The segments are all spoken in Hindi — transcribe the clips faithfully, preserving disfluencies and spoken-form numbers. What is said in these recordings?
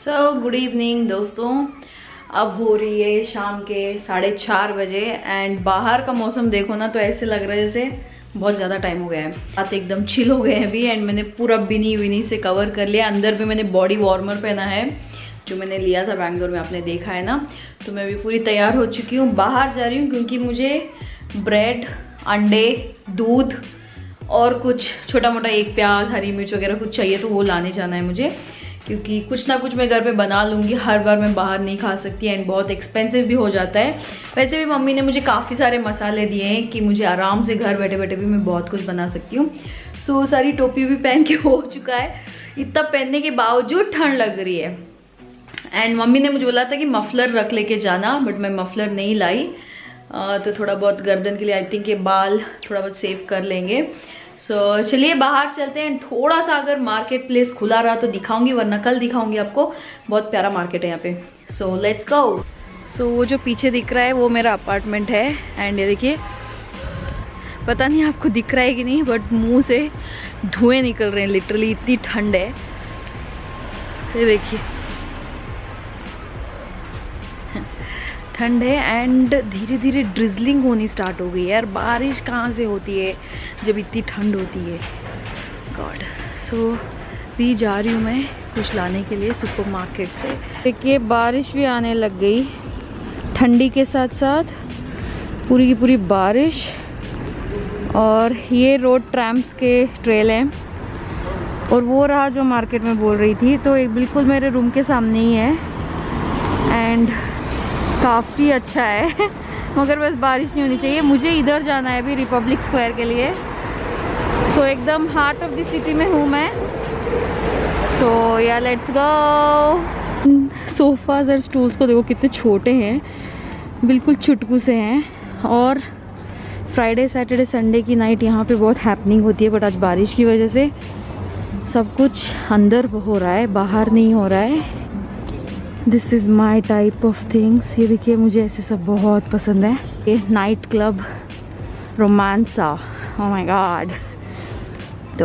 सो गुड इवनिंग दोस्तों, अब हो रही है शाम के साढ़े चार बजे एंड बाहर का मौसम देखो ना तो ऐसे लग रहा है जैसे बहुत ज़्यादा टाइम हो गया है। हाथ एकदम चिल हो गए हैं अभी एंड मैंने पूरा बिनी विनी से कवर कर लिया। अंदर भी मैंने बॉडी वार्मर पहना है जो मैंने लिया था बैंगलोर में, आपने देखा है ना। तो मैं भी पूरी तैयार हो चुकी हूँ, बाहर जा रही हूँ क्योंकि मुझे ब्रेड, अंडे, दूध और कुछ छोटा मोटा एक प्याज, हरी मिर्च वगैरह कुछ चाहिए तो वो लाने जाना है मुझे, क्योंकि कुछ ना कुछ मैं घर पे बना लूँगी। हर बार मैं बाहर नहीं खा सकती एंड बहुत एक्सपेंसिव भी हो जाता है। वैसे भी मम्मी ने मुझे काफ़ी सारे मसाले दिए हैं कि मुझे आराम से घर बैठे बैठे भी मैं बहुत कुछ बना सकती हूँ। सो सारी टोपी भी पहन के हो चुका है, इतना पहनने के बावजूद ठंड लग रही है। एंड मम्मी ने मुझे बोला था कि मफलर रख लेके जाना, बट मैं मफलर नहीं लाई। uh, तो थोड़ा बहुत गर्दन के लिए आई थिंक ये बाल थोड़ा बहुत सेव कर लेंगे। सो so, चलिए बाहर चलते हैं। थोड़ा सा अगर मार्केट प्लेस खुला रहा तो दिखाऊंगी, वरना कल दिखाऊंगी आपको। बहुत प्यारा मार्केट है यहाँ पे। So let's go. सो वो जो पीछे दिख रहा है वो मेरा अपार्टमेंट है एंड ये देखिए, पता नहीं आपको दिख रहा है कि नहीं, बट मुंह से धुएं निकल रहे हैं लिटरली, इतनी ठंड है। ये देखिए ठंड है एंड धीरे धीरे ड्रिजलिंग होनी स्टार्ट हो गई है यार। बारिश कहाँ से होती है जब इतनी ठंड होती है, गॉड। सो भी जा रही हूँ मैं कुछ लाने के लिए सुपर मार्केट से। देखिए बारिश भी आने लग गई, ठंडी के साथ साथ पूरी की पूरी बारिश। और ये रोड ट्रैम्प्स के ट्रेल हैं और वो रहा जो मार्केट में बोल रही थी, तो एक बिल्कुल मेरे रूम के सामने ही है एंड काफ़ी अच्छा है मगर बस बारिश नहीं होनी चाहिए। मुझे इधर जाना है अभी रिपब्लिक स्क्वायर के लिए। सो so, एकदम हार्ट ऑफ द सिटी में हूँ मैं। So yeah let's go. Sofas और स्टूल्स को देखो कितने छोटे हैं, बिल्कुल चुटकू से हैं। और फ्राइडे सैटरडे संडे की नाइट यहाँ पे बहुत हैपनिंग होती है, बट आज बारिश की वजह से सब कुछ अंदर हो रहा है, बाहर नहीं हो रहा है। This is my type of things. ये देखिए मुझे ऐसे सब बहुत पसंद है। ये night club Romansa, oh my God. तो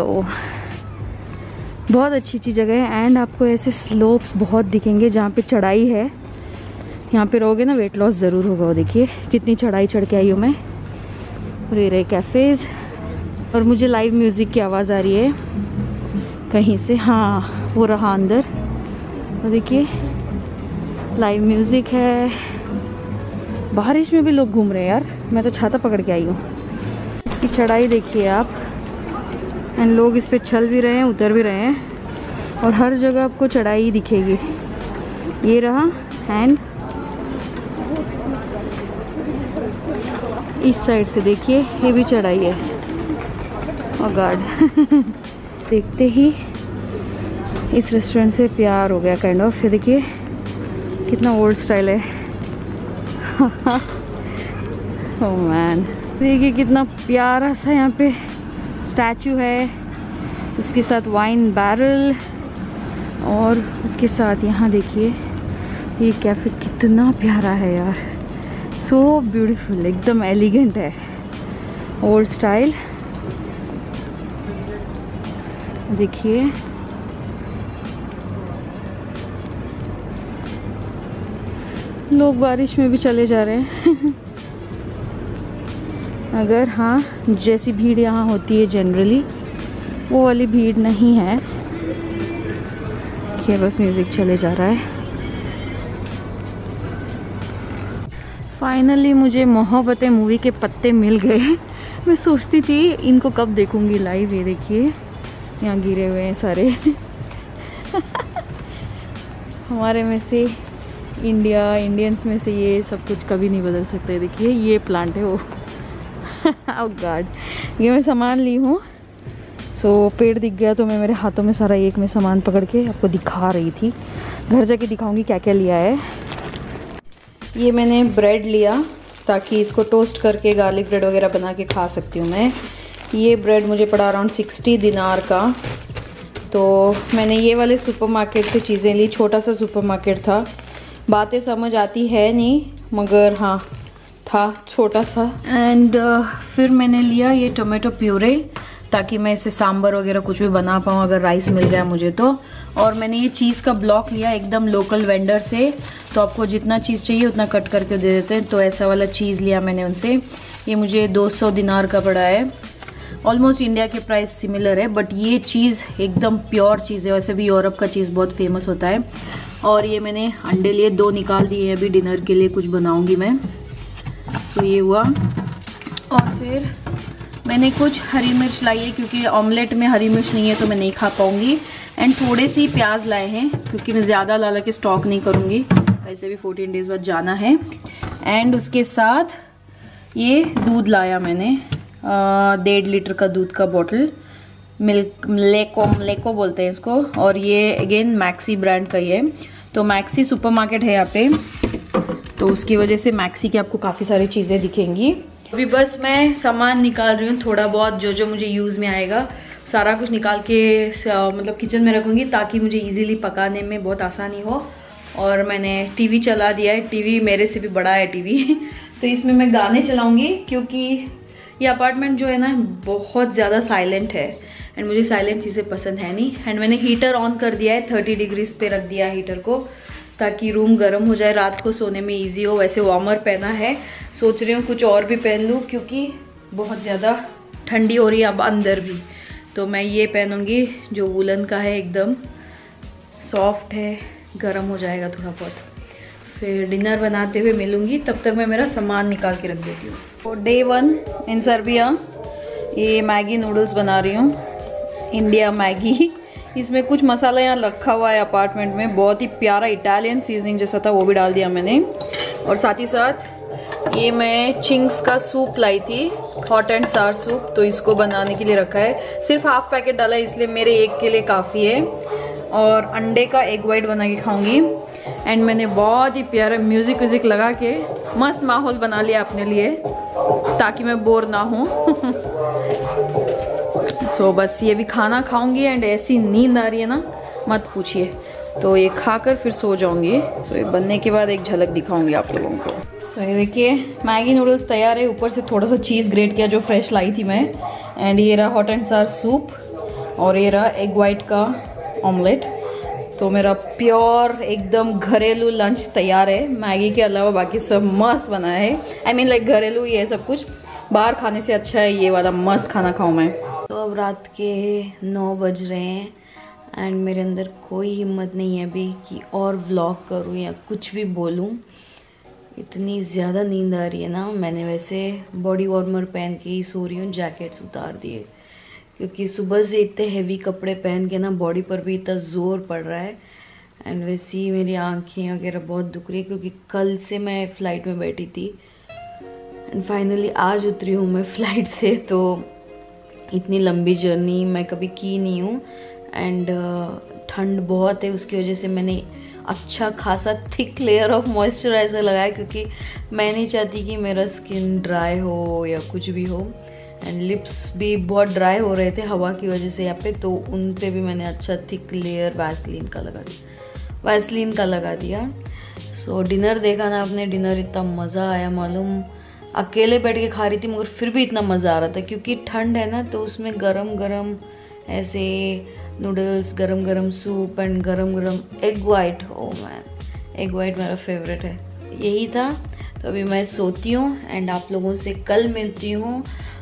बहुत अच्छी अच्छी जगह है एंड आपको ऐसे स्लोप्स बहुत दिखेंगे जहाँ पे चढ़ाई है। यहाँ पे रहोगे ना वेट लॉस ज़रूर होगा। वो देखिए कितनी चढ़ाई चढ़ के आई हूँ मैं। और ये रहे कैफ़ेज़ और मुझे लाइव म्यूज़िक की आवाज़ आ रही है कहीं से। हाँ वो रहा अंदर, तो देखिए लाइव म्यूज़िक है। बारिश में भी लोग घूम रहे हैं यार, मैं तो छाता पकड़ के आई हूँ। इसकी चढ़ाई देखिए आप, एंड लोग इस पे चल भी रहे हैं, उतर भी रहे हैं और हर जगह आपको चढ़ाई ही दिखेगी। ये रहा एंड इस साइड से देखिए ये भी चढ़ाई है। ओह गॉड देखते ही इस रेस्टोरेंट से प्यार हो गया काइंड ऑफ। ये देखिए कितना ओल्ड स्टाइल है। ओह मैन, देखिए कितना प्यारा सा यहाँ पे स्टैचू है, इसके साथ वाइन बैरल और उसके साथ यहाँ देखिए ये कैफ़े कितना प्यारा है यार। सो ब्यूटीफुल, एकदम एलिगेंट है, ओल्ड स्टाइल। देखिए लोग बारिश में भी चले जा रहे हैं अगर हाँ जैसी भीड़ यहाँ होती है जनरली वो वाली भीड़ नहीं है। ये बस म्यूज़िक चले जा रहा है। फाइनली मुझे मोहब्बतें मूवी के पत्ते मिल गए। मैं सोचती थी इनको कब देखूंगी लाइव। ये देखिए यहाँ गिरे हुए हैं सारे हमारे में से इंडिया इंडियंस में से ये सब कुछ कभी नहीं बदल सकते। देखिए ये प्लांट है वो ओह गॉड। ये मैं सामान ली हूँ। सो so, पेड़ दिख गया तो मैं मेरे हाथों में सारा एक में सामान पकड़ के आपको दिखा रही थी। घर जाके दिखाऊंगी क्या क्या लिया है। ये मैंने ब्रेड लिया ताकि इसको टोस्ट करके गार्लिक ब्रेड वगैरह बना के खा सकती हूँ मैं। ये ब्रेड मुझे पड़ा अराउंड सिक्सटी दिनार का। तो मैंने ये वाले सुपरमार्केट से चीज़ें ली, छोटा सा सुपरमार्केट था। बातें समझ आती है नहीं मगर हाँ था छोटा सा। एंड uh, फिर मैंने लिया ये टोमेटो प्यूरे ताकि मैं इसे सांभर वगैरह कुछ भी बना पाऊँ अगर राइस मिल गया मुझे तो। और मैंने ये चीज़ का ब्लॉक लिया एकदम लोकल वेंडर से, तो आपको जितना चीज़ चाहिए उतना कट करके दे देते हैं। तो ऐसा वाला चीज़ लिया मैंने उनसे। ये मुझे दो सौ दिनार का पड़ा है। ऑलमोस्ट इंडिया के प्राइस सिमिलर है, बट ये चीज़ एकदम प्योर चीज़ है। वैसे भी यूरोप का चीज़ बहुत फेमस होता है। और ये मैंने अंडे लिए, दो निकाल दिए हैं अभी, डिनर के लिए कुछ बनाऊंगी मैं। सो ये हुआ। और फिर मैंने कुछ हरी मिर्च लाई है, क्योंकि ऑमलेट में हरी मिर्च नहीं है तो मैं नहीं खा पाऊंगी। एंड थोड़े सी प्याज लाए हैं, क्योंकि मैं ज़्यादा ला ला के स्टॉक नहीं करूँगी, वैसे भी फोर्टीन डेज बाद जाना है। एंड उसके साथ ये दूध लाया मैंने, डेढ़ लीटर का दूध का बॉटल, मिल्क लेको लेको बोलते हैं इसको। और ये अगेन मैक्सी ब्रांड का ही है। तो मैक्सी सुपरमार्केट है यहाँ पे, तो उसकी वजह से मैक्सी की आपको काफ़ी सारी चीज़ें दिखेंगी। अभी बस मैं सामान निकाल रही हूँ, थोड़ा बहुत जो जो मुझे यूज़ में आएगा सारा कुछ निकाल के मतलब किचन में रखूँगी, ताकि मुझे इजीली पकाने में बहुत आसानी हो। और मैंने टीवी चला दिया है, टीवी मेरे से भी बड़ा है टीवी तो इसमें मैं गाने चलाऊँगी, क्योंकि ये अपार्टमेंट जो है ना बहुत ज़्यादा साइलेंट है एंड मुझे साइलेंट चीज़ें पसंद है नहीं। एंड मैंने हीटर ऑन कर दिया है, थर्टी डिग्रीज पे रख दिया है हीटर को, ताकि रूम गर्म हो जाए, रात को सोने में इजी हो। वैसे वार्मर पहना है, सोच रही हूँ कुछ और भी पहन लूँ, क्योंकि बहुत ज़्यादा ठंडी हो रही है अब अंदर भी। तो मैं ये पहनूँगी जो वुलन का है, एकदम सॉफ्ट है, गर्म हो जाएगा थोड़ा बहुत। फिर डिनर बनाते हुए मिलूँगी, तब तक मैं मेरा सामान निकाल के रख देती हूँ। तो डे वन इन सर्बिया, ये मैगी नूडल्स बना रही हूँ, इंडिया मैगी। इसमें कुछ मसाला यहाँ रखा हुआ है अपार्टमेंट में, बहुत ही प्यारा इटालियन सीजनिंग जैसा था, वो भी डाल दिया मैंने। और साथ ही साथ ये मैं चिंग्स का सूप लाई थी, हॉट एंड सार सूप, तो इसको बनाने के लिए रखा है। सिर्फ हाफ पैकेट डाला है, इसलिए मेरे एक के लिए काफ़ी है। और अंडे का एग वाइट बना के खाऊंगी। एंड मैंने बहुत ही प्यारा म्यूज़िक व्यूज़िक लगा के मस्त माहौल बना लिया अपने लिए, ताकि मैं बोर ना हूँ सो so, बस ये भी खाना खाऊंगी। एंड ऐसी नींद आ रही है ना, मत पूछिए। तो ये खाकर फिर सो जाऊंगी। सो so, ये बनने के बाद एक झलक दिखाऊंगी आप लोगों को। सो so, ये देखिए मैगी नूडल्स तैयार है। ऊपर से थोड़ा सा चीज़ ग्रेट किया जो फ्रेश लाई थी मैं। एंड ये रहा हॉट एंड सार सूप, और ये रहा एग वाइट का ऑमलेट। तो मेरा प्योर एकदम घरेलू लंच तैयार है। मैगी के अलावा बाकी सब मस्त बना है। आई मीन लाइक घरेलू ही है सब कुछ, बाहर खाने से अच्छा है ये वाला मस्त खाना खाऊं मैं। तो अब रात के नौ बज रहे हैं एंड मेरे अंदर कोई हिम्मत नहीं है अभी कि और व्लॉग करूं या कुछ भी बोलूं। इतनी ज़्यादा नींद आ रही है ना। मैंने वैसे बॉडी वार्मर पहन के ही सो रही हूँ, जैकेट्स उतार दिए, क्योंकि सुबह से इतने हैवी कपड़े पहन के ना बॉडी पर भी इतना ज़ोर पड़ रहा है। एंड वैसे ही मेरी आँखें वगैरह बहुत दुख रही है, क्योंकि कल से मैं फ़्लाइट में बैठी थी एंड फाइनली आज उतरी हूँ मैं फ़्लाइट से। तो इतनी लंबी जर्नी मैं कभी की नहीं हूँ। एंड ठंड बहुत है, उसकी वजह से मैंने अच्छा खासा थिक लेयर ऑफ मॉइस्चराइज़र लगाया, क्योंकि मैं नहीं चाहती कि मेरा स्किन ड्राई हो या कुछ भी हो। एंड लिप्स भी बहुत ड्राई हो रहे थे हवा की वजह से यहाँ पे, तो उन पे भी मैंने अच्छा थिक लेयर वैसलीन का लगा दिया वैसलीन का लगा दिया सो so, डिनर देखा ना आपने, डिनर इतना मज़ा आया मालूम। अकेले बैठ के खा रही थी मगर फिर भी इतना मज़ा आ रहा था, क्योंकि ठंड है ना, तो उसमें गरम गरम ऐसे नूडल्स, गरम गरम सूप एंड गरम गरम egg white. Oh man, egg white मेरा फेवरेट है। यही था। तो अभी मैं सोती हूँ एंड आप लोगों से कल मिलती हूँ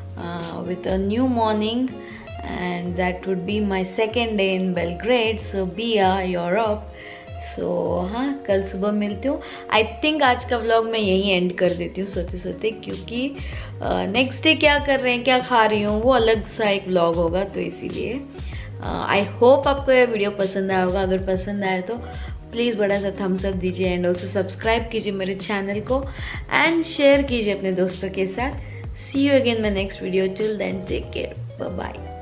with a new morning, and that would be my second day in Belgrade, Serbia, Europe. So हाँ, कल सुबह मिलती हूँ। आई थिंक आज का व्लॉग मैं यहीं एंड कर देती हूँ सोते सोते, क्योंकि नेक्स्ट डे क्या कर रहे हैं, क्या खा रही हूँ, वो अलग सा एक व्लॉग होगा। तो इसीलिए आई होप आपको ये वीडियो पसंद आया होगा। अगर पसंद आए तो प्लीज़ बड़ा सा थम्स अप दीजिए एंड ऑल्सो सब्सक्राइब कीजिए मेरे चैनल को एंड शेयर कीजिए अपने दोस्तों के साथ। See you again my next video. Till then take care, bye bye.